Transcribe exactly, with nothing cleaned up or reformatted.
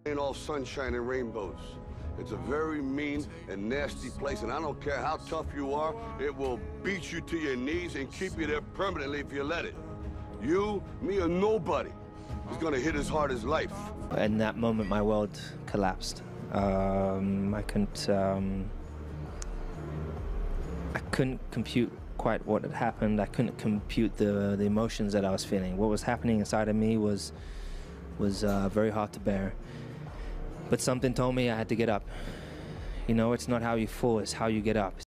Ain't all sunshine and rainbows. It's a very mean and nasty place, and I don't care how tough you are, it will beat you to your knees and keep you there permanently if you let it. You, me, or nobody is gonna hit as hard as life. In that moment, my world collapsed. Um, I couldn't, um, I couldn't compute quite what had happened. I couldn't compute the the emotions that I was feeling. What was happening inside of me was was uh, very hard to bear. But something told me I had to get up. You know, it's not how you fall, it's how you get up.